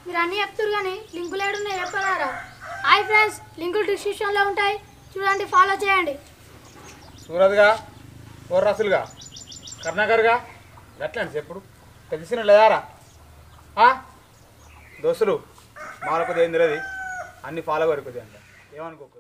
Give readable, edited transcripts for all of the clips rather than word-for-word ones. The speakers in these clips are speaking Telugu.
మీరు అన్నీ చెప్తారు కానీ లింకులు ఏడున్నాయి చెప్పరారా? హాయ్ ఫ్రెండ్స్, లింకులు డిస్క్రిప్షన్లో ఉంటాయి, చూడండి, ఫాలో చేయండి. సూరత్గా, రసులుగా, కర్ణాకర్గా గట్లండి ఎప్పుడు తెలిసిన లేదారా? దోస్తులు మాలకొద్ది ఏం తెలియదు, అన్ని ఫాలో వరకుది అంట, ఏమనుకోకూడదు.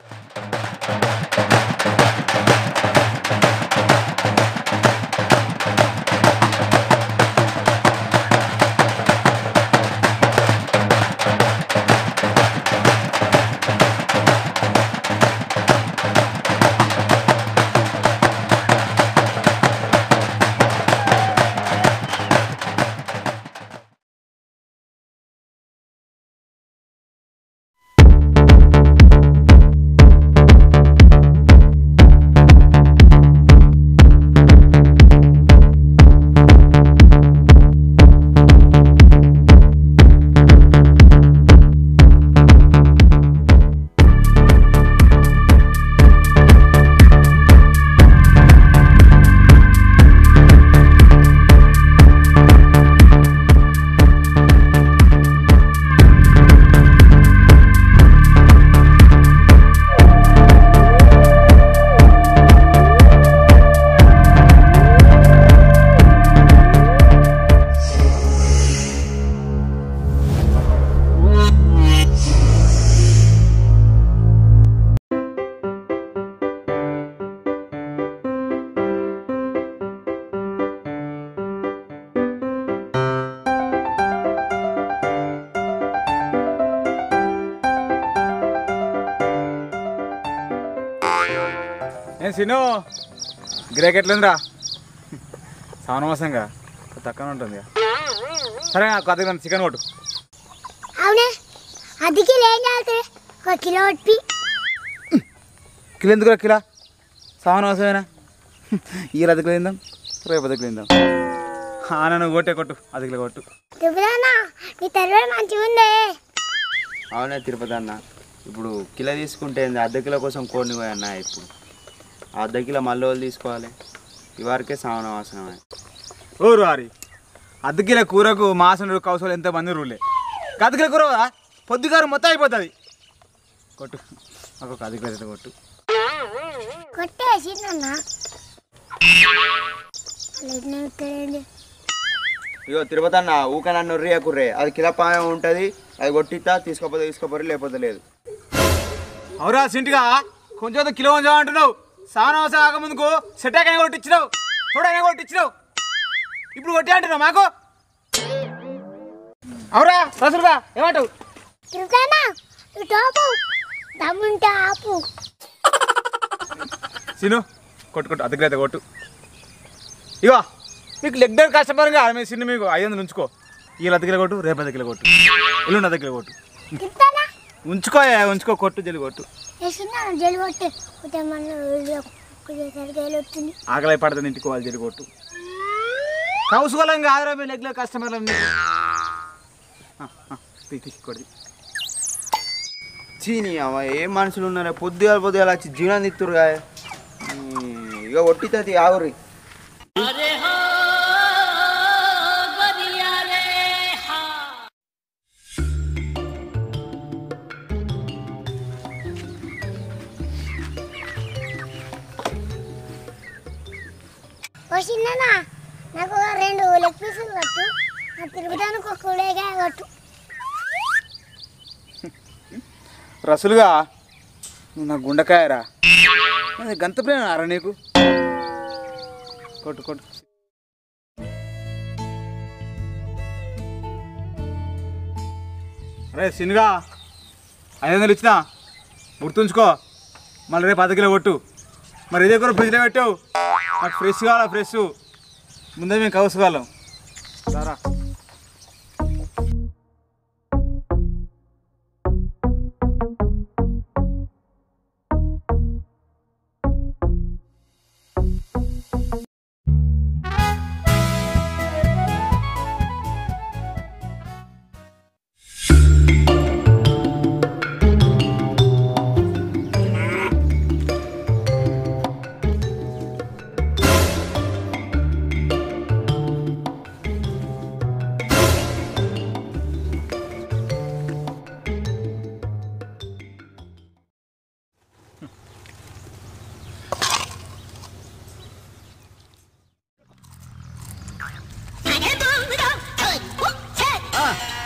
నేను సిను గిరాక్ ఎట్లుందిరా? సావనవాసంగా తక్కువ ఉంటుంది. సరే నాకు అది చికెన్ కొట్టు. అవునే, అది కిలో ఏం చేస్తుంది? ఒక కిలో కొట్టి. కిలో ఎందుకు కిలో? సావనవాసమేనా? ఈ అది కిలో తిందాం, రేపు అది కిలో తిందాం. నువ్వు కొట్టే కొట్టు, అది కిలో కొట్టు. నీ తర్వాత మంచిగా ఉంది. అవునే తిరుపతి అన్న, ఇప్పుడు కిలో తీసుకుంటే అర్ధ కిలో కోసం కోడిని పోయన్న. ఇప్పుడు అర్ధ కిలో మళ్ళీ వాళ్ళు తీసుకోవాలి, ఇవరకే సావన వాసనమే. ఊరు వారి అర్ధ కిలో కూరకు మాసన కౌసలు ఎంతమంది రూలే. అర్ధ కిలో కూర పొద్దుగారు మొత్తం అయిపోతుంది. కొట్టు, ఒక అర్ధ కిలో కొట్టు. కొట్టేసి ఇగో తిరుపతి అన్న, ఊక నన్ను కుర్రే, అది కిలో పాయం ఉంటుంది, అది కొట్టిస్తా, తీసుకోపోరు లేకపోతే లేదు. అవురా సింటిగా, కొంచెం కిలో కొంచెం అంటున్నావు. సావనవాసం కాకముందుకు సెటాకనే కొట్టించినావు, తోడనే కొట్టించినావు, ఇప్పుడు కొట్టి అంటున్నావు మాకు. అవురా రసులుగా ఏమంటావు? సిను కొట్టు, అర్ధ కిలో కొట్టు. ఇగో మీకు లెగ్డర్ కస్టమర్గా మీ సిన్ను మీకు 500 ఉంచుకో. ఈ అర్ధ కిలో కొట్టు, రేపు అర్ధ కిలో కొట్టు, ఎల్లుండి అర్ధ కిలో కొట్టు. ఉంచుకో కొట్టు, జల్లి కొట్టు. ఆకలి పడుతుంది, ఇంటికోవాలి, జల్లి కొట్టు. కౌసుకోవాలని కాదురా మీ లెగ్లో కస్టమర్లు. కొట్టి చీని అవ ఏం మనుషులు ఉన్నారా? పొద్దుగా వచ్చి జీవనం తిత్తురుగా. ఇక కొట్టితే ఆగురి. వచ్చిందన్నా, నాకు 2 లెగ్ పీసులు కట్టు, తిరుగుతానికి ఒక కూడేగా కట్టు. రసులుగా నువ్వు నాకు గుండకాయరా, గంత ప్రేమ రా నీకు. కొట్టు కొట్టు. అరే సినుగా 500 ఇచ్చినా గుర్తుంచుకో, మళ్ళీ రేపు 10 కిలో కొట్టు. మరి ఇదే కూడా ఫ్రిడ్జ్లో పెట్టావు, నాకు ఫ్రెష్ కావాలా, ఫ్రెష్ ముందే మేము కౌసుకోగలం. సారా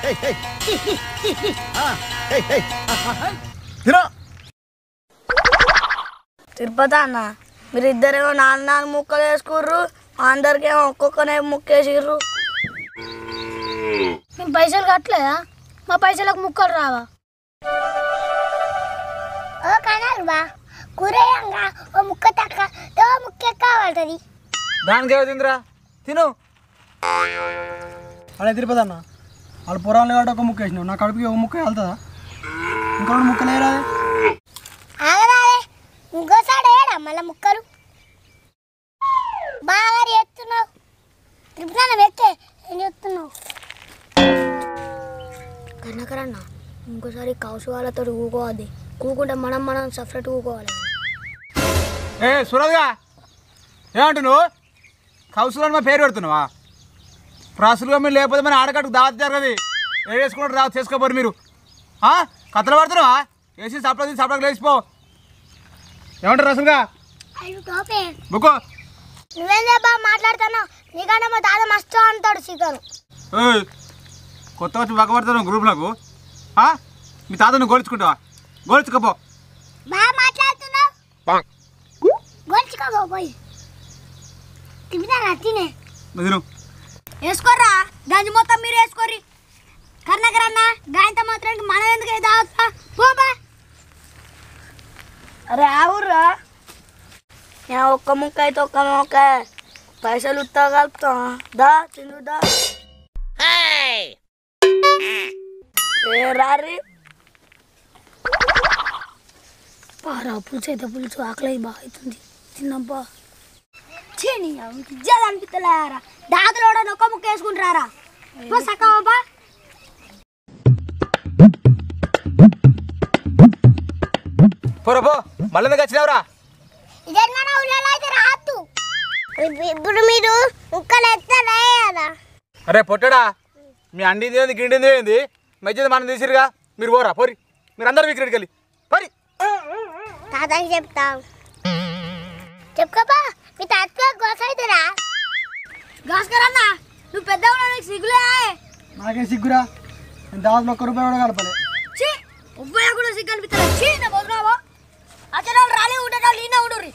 తిను. తిరుపతి అన్న మీరు ఇద్దరేమో 4 ముక్కలు వేసుకుర్రు, అందరికేమో ఒక్కొక్కనే ముక్కేసిర్రు. మేము పైసలు కట్టలేదా? మా పైసలకు ముక్కలు రావా? ఓ కనాలి బా కూరయంగా ఓ ముక్క తక్క తో ముక్క కావాలది. దానికి ఏమవుతుందిరా? తిను. అదే తిరుపతి అన్న వాళ్ళు పొరాలు కాబట్టి ఒక ముక్క వేసినావు, నా కడుపుకి ఒక ముక్క వెళ్తుందా? ఇంకా 2 ముక్కలు వేయరా? ఆగరాలే ఇంకోసారి ఏడా మళ్ళీ ముక్కలు బాగా చేస్తున్నావు. తిరుపతి పెట్టే ఏం చేస్తున్నావు? కర్ణకరన్న ఇంకోసారి కౌసు వాళ్ళతో ఊకోవద్ది, కూకుంటే మనం సపరేట్ ఊకోవాలి. ఏ సురద్గా ఏమంటు నువ్వు కౌసులని మా పేరు పెడుతున్నావా? రాసులుగా మీరు లేకపోతే మన ఆడకట్టుకు దావత్ జరగదు. ఏ వేసుకుంటారు రావు చేసుకోపోరు మీరు. కథలు పడుతున్నావా? వేసి సపడకు లేచిపో. ఏమంటారు రాసులుగా? అయ్యో టోపే బుక్కో. నువ్వేందే బాగా మాట్లాడుతున్నావు? నీకంటే మా తాత మస్తు అంటాడు చికెన్. కొత్త వచ్చి పక్కబడతాను గ్రూప్లకు. మీ తాతను గోల్చుకుంటావా? గోల్చుకోపో. బాగా మాట్లాడుతున్నావు, గొలుచుకోబోయి తింటారా? తినే తిను. వేసుకోర్రా గంజి మొత్తం మీరు వేసుకోర్రి. కర్ణకరన్న గాయంత మాత్రానికి మనం ఎందుకు దావా పోబా. అరే ఆవుర్రా, నేను ఒక్క ముక్క అయితే ఒక్క ముక్క పైసలు ఉత్తా కలుపుతాం. దా తిందుదా ఏ రారి పారా పులుసు అయితే పులుసు ఆకలి బాగా అవుతుంది, తిన్నబ్బా. విద్యాలు అనిపిస్తలేరా? దాదులో ఒక్క ముక్క వేసుకుంటారా? సక్కబా పోరపో. మళ్ళీ ఎందుకు వచ్చినావురా? ఇదన్నా ఊళ్ళో అయితే రాదు. ఇప్పుడు మీరు ముక్కలు ఎత్తారా కదా? అరే పొట్టడా, మీ అండింది ఏంది గిండింది ఏంది? మధ్యది మనం తీసిరుగా. మీరు పోరా పోరి. మీరు అందరు విక్రెట్కి వెళ్ళి పోరి. తాతకి చెప్తాం. చెప్పుకోపా మీ తాత గోసైతురా. భాస్కరన్న నువ్వు పెద్దగా నీకు సిగ్గులే? నాకేం సిగ్గురా, నేను దాదాపు ఒక్క రూపాయి కూడా కలపలే. ఉబ్బయ్య కూడా సిగ్గు అనిపిస్తుంది. చీ నా వదినావా? అతను రాలే ఉండేటోళ్ళు ఈయన ఉండరు.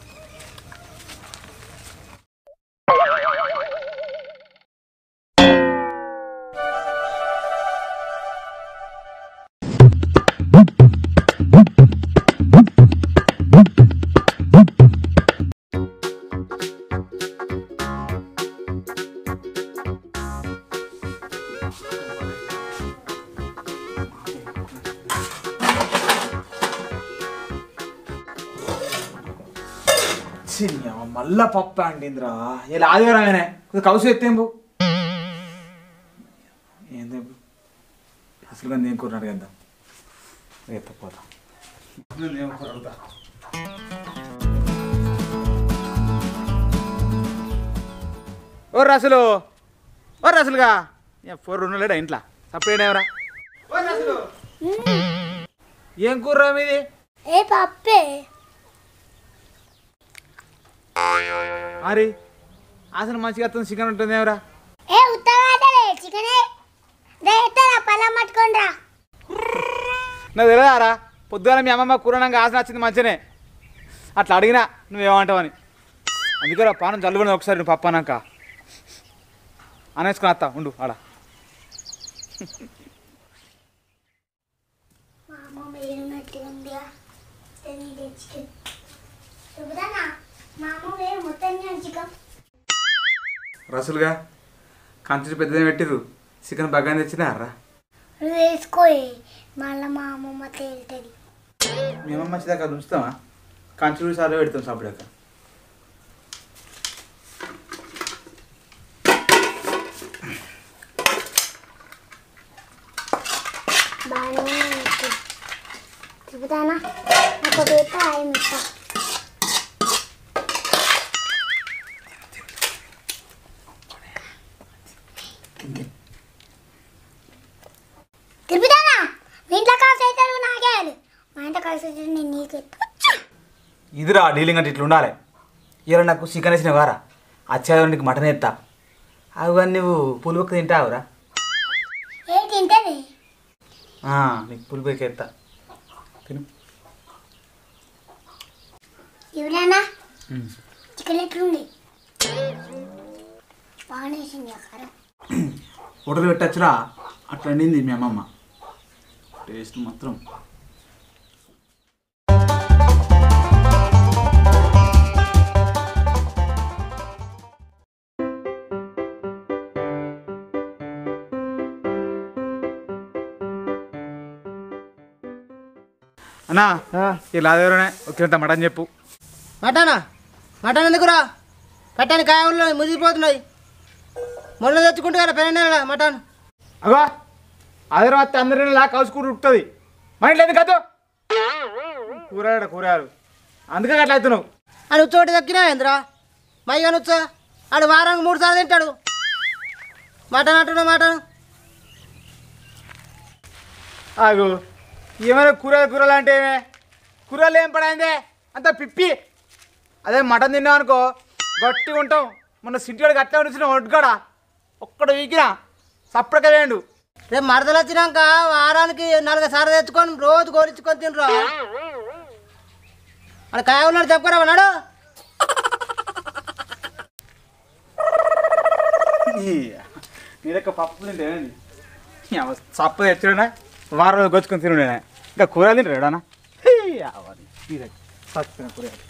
మళ్ళా పప్పు అండిందిరా. ఇలా ఆదివారమేనే కొద్దిగా కౌసు ఎత్తేంబు. ఏంది అసలు కానీ ఏం కూర అడిగేద్దాం. ఎత్తపోతా ఏం కూర అడుగుతా. ఓ రసులు, ఓ రసులుగా 4 ఉన్నాడా ఇంట్లో? సపరేట్ ఎవరా? ఓ రసులు, ఏం కూర మీది? ఏ పప్పే అరే అసలు మంచిగా అతను చికెన్ ఉంటుంది ఎవరా? ఏ ఉత్తరాలే చికెనే రేటరా పళ్ళ పట్టుకోండిరా. నాకు తెలియదారా, పొద్దున మీ అమ్మమ్మ కూరనంగా ఆశ నచ్చింది మంచిగానే. అట్లా అడిగినా నువ్వేమంటావని. అందుకే పానం చల్లుకొని ఒకసారి నువ్వు పప్పు అన్నాక అనేసుకుని వస్తా ఉండు ఆడ. మా అమ్మ వేరునట్టుగా ఉందిగా చికెన్. చెబుతానా మా అమ్మ వేరు మొత్తం చికెన్. రసులుగా కంచి పెద్దది పెట్టిరు, చికెన్ బాగా తెచ్చినారా? నువ్వు వేసుకోయి మళ్ళీ మా అమ్మమ్మ తేలుతుంది. మీ అమ్మ మంచిదాకా ఉంచుతామా? కంచి సార్లు పెడతాం సాపిడాక. బాగానే చెబుతానా ఒక పేట ఆయన ఇస్తా. తిరుగుతానా మీ ఇంట్లో కాసు అవుతాడు నాకేయాలి, మా ఇంట్లో కాసు అవుతాడు నేను నీకెత్తా. ఇదిరా డీలింగ్ అంటే ఇట్లా ఉండాలి. ఇలా నాకు చికెన్ వేసిన వారా వచ్చేవాడికి మటన్ ఎత్తా. అవి కానీ నువ్వు పులిపక్క తింటావురా? ఏ తింటా నీకు పులిపైకి ఎత్తా తిను. ఎవరన్నా చికెన్ ఎట్లుంది బాగానే వేసింది కారం. హోటల్ పెట్టచ్చురా అట్లా అండింది మీ అమ్మమ్మ టేస్ట్ మాత్రం. అన్నా ఇలా దగ్గరనే వచ్చినంత మటన్ చెప్పు. మటనా మటన్ ఎందుకురా కట్టాను కాయలు ముదిరిపోతున్నాయి మొన్న తెచ్చుకుంటే కదా పెళ్ళ మటన్ అగో అదే వస్తే అందరినీ లా కలుసుకుంటూ ఉంటుంది మా ఇంట్లో ఎందుకు కాదు కూరగాయలు అందుకే అట్లా అవుతున్నావు. అని ఉచ్చోటి దక్కినా ఏంద్రా మైగా నుచ్చా ఆడు వారానికి 3 సార్లు తింటాడు మటన్ అంటున్నావు మటన్. ఆగు ఏమైనా కూరలు అంటే ఏమే కూరలు ఏం పడైందే అంత పిప్పి. అదే మటన్ తిన్నాం అనుకో గట్టిగా ఉంటాం. మొన్న సిటీవాడికి అట్లా ఉంచిన ఒడ్డుకాడ ఒక్కడ వీకినా సప్పడక వేయండు. రేపు మరదలు వచ్చినాక వారానికి 4 సార్లు తెచ్చుకొని రోజు గోరించుకొని తినరా అక్కడ కాయ ఉన్నాడు చెప్పుకోరా అన్నాడు. నీ దగ్గర పప్పు తింటేనండి సప్ప తెచ్చుడనా వారం రోజు గొచ్చుకొని తినడేనా ఇంకా కూరలు తింటాడానా సచ్చిన కూరగాయలు.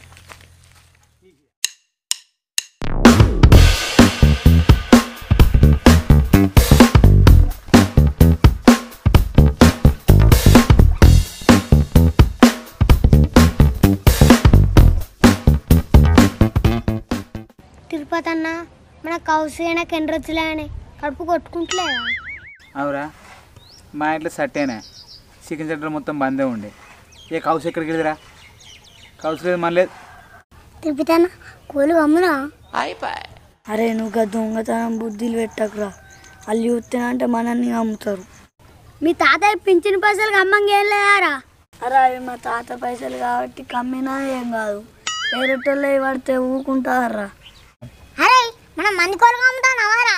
తిరుపతి అన్న మన కౌసు అయినా కెండ్రొచ్చులే అని కడుపు కొట్టుకుంటలేదా? అవురా మా ఇంట్లో సట్టేనే చికెన్ సెంటర్ మొత్తం బందే ఉండే ఏ కౌసు ఎక్కడికి వెళ్ళిరా కౌసు లేదు మన లేదు. తిరుపతి అన్న కోళ్ళు అమ్మునా? అరే నువ్వు దొంగతనం బుద్ధిలు పెట్టకురా వాళ్ళు చూస్తేనంటే మనల్ని అమ్ముతారు. మీ తాతయ్య పింఛన్ పైసలు అమ్మంగా ఏం లేదారా? అరే అవి మా తాత పైసలు కాబట్టి కమ్మినా ఏం కాదు వేరేటోళ్ళు పడితే ఊకుంటారా. అరే మనం మంది కోళ్ళు అమ్ముతానావారా?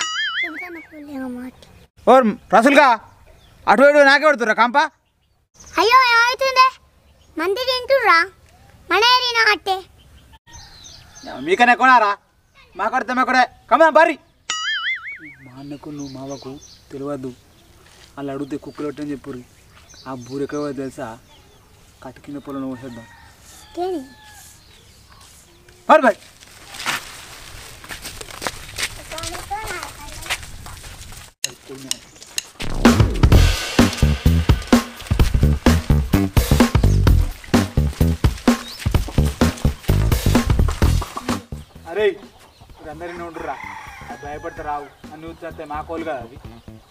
ఓ రసులుగా అటు ఇటు నాకే పడుతురా కంప. అయ్యో ఏమవుతుందే మంది తింటుర్రా మన ఏరినా అట్టే. మీకనే కొనారా మాకడితే మాకడే కమ్మా బారి. మా అన్నకు నువ్వు మావకు తెలియదు వాళ్ళు అడిగితే కుక్కలు పెట్టని చెప్పుర్రి. ఆ బూరు ఎక్కడ తెలుసా కట్టు కింద పొలం పోసేద్దాం బారి బాయ్. అరే అందరినీ ఉండురా భయపడితే రావు అన్ని వచ్చేస్తే మా కోళ్ళు కదా అవి.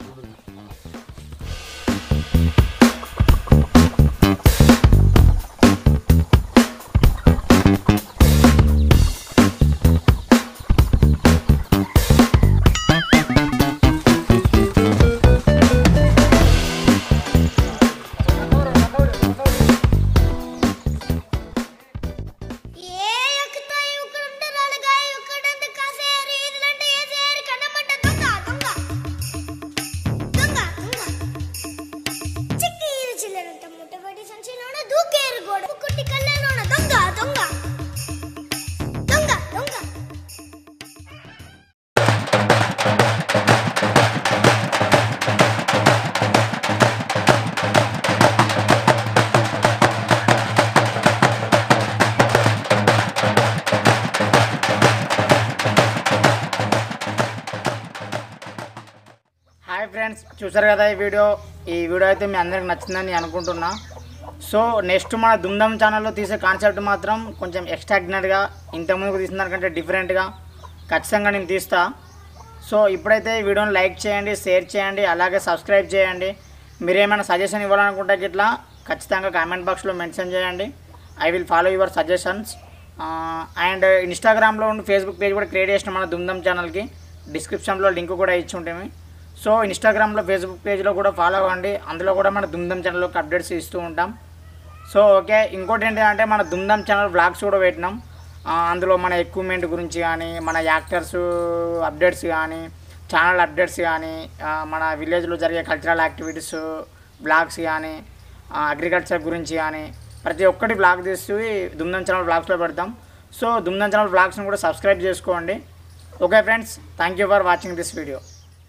హాయ్ ఫ్రెండ్స్ చూసారు కదా ఈ వీడియో అయితే మీ అందరికి నచ్చిందని అనుకుంటున్నా. సో నెక్స్ట్ మన దుమ్దమ్ ఛానల్లో తీసే కాన్సెప్ట్ మాత్రం కొంచెం ఎక్స్ట్రాడినరీగా ఇంతకుముందుకు తీసిన దానికంటే డిఫరెంట్గా ఖచ్చితంగా నేను తీస్తా. సో ఇప్పుడైతే ఈ వీడియోని లైక్ చేయండి, షేర్ చేయండి, అలాగే సబ్స్క్రైబ్ చేయండి. మీరేమైనా సజెషన్ ఇవ్వాలనుకుంటే ఇట్లా ఖచ్చితంగా కామెంట్ బాక్స్లో మెన్షన్ చేయండి. I will follow your suggestions. And ఇన్స్టాగ్రామ్లో ఉండి ఫేస్బుక్ పేజ్ కూడా క్రియేట్ చేసిన మన దుమ్దమ్ ఛానల్కి డిస్క్రిప్షన్లో లింక్ కూడా ఇచ్చి ఉంటాము. సో ఇన్స్టాగ్రామ్లో ఫేస్బుక్ పేజ్లో కూడా ఫాలో అవ్వండి. అందులో కూడా మన దుమ్దమ్ ఛానల్లోకి అప్డేట్స్ ఇస్తూ ఉంటాం. సో ఓకే, ఇంకోటి ఏంటంటే మన దుమ్దమ్ ఛానల్ వ్లాగ్స్ కూడా పెట్టినాం. అందులో మన ఎక్విప్మెంట్ గురించి కానీ, మన యాక్టర్స్ అప్డేట్స్ కానీ, ఛానల్ అప్డేట్స్ కానీ, మన విలేజ్లో జరిగే కల్చరల్ యాక్టివిటీస్, బ్లాగ్స్ కానీ అగ్రికల్చర్ గురించి కానీ ప్రతి ఒక్కటి బ్లాగ్ తీసి దుమ్దం ఛానల్ బ్లాగ్స్లో పెడతాం. సో దుమ్దం ఛానల్ బ్లాగ్స్ని కూడా సబ్స్క్రైబ్ చేసుకోండి. Okay friends, thank you for watching this video.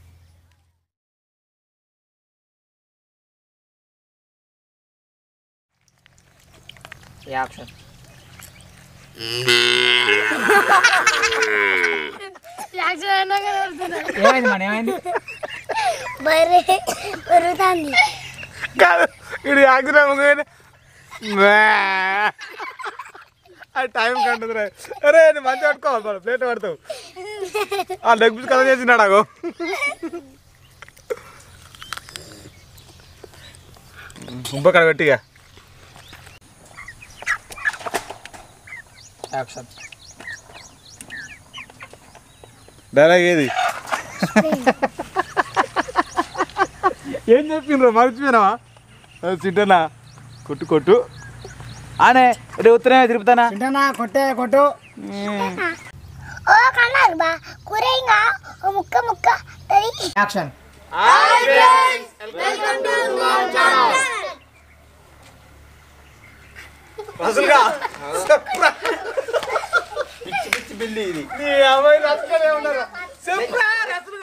Action. ఏమైంది మన ఏమైంది? బర్రె బరువుతాంది. కాదు ఇది యాక్సిడెంట్ ఆ టైం కంటుందిరా. అరే నేను మంచిగా పట్టుకోవాలి మన ప్లేట్ పడతావు. ఆ లెగ్ పీస్ కథ చేసినాడు అగో. ఇంకొకడ గట్టిగా యాక్షన్. డైలాగ్ ఏది ఏం చెప్పిండ్రు మర్చిపోయినావా? చింటనా కొట్టు కొట్టు ఆనే రే ఉత్తరమే తిరుపుతానా తింటానా కొట్టే కొట్టు. ఓ కన్నారు బా కూర ఇంకా ఓ ముక్క ముక్క తరి. యాక్షన్. అసలుగా పిచ్చి పిచ్చి బిల్లి ఇది. నీ అమ్మాయి రసకలే ఉన్నారా చెప్పరా రసలు